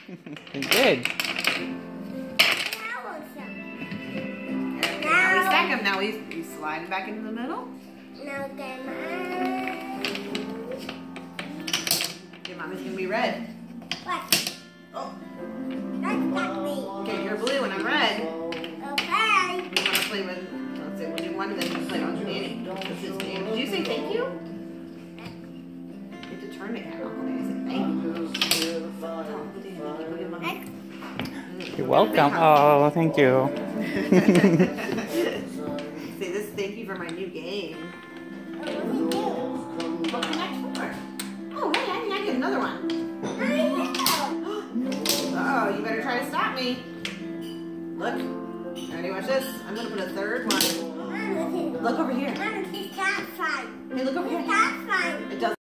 Good. Now we stack them. Now we slide them back into the middle. Now get Your mommy's gonna be red. What? Oh. That's not me. Okay, you're blue and I'm red. Okay. You wanna play with? Let's see. We'll do one and then we'll play on Danny. This is Danny. Did you say thank you? You have to turn the camera. Okay, say thank you. You're welcome. Oh, thank you. Say this. Thank you for my new game. What do you do? What's the next one? Oh, hey, I think I get another one. Uh-oh, you better try to stop me. Look. Ready? Watch this. I'm gonna put a third one. Look over here. Mom, it's that side. Hey, look over here. That side. It doesn't.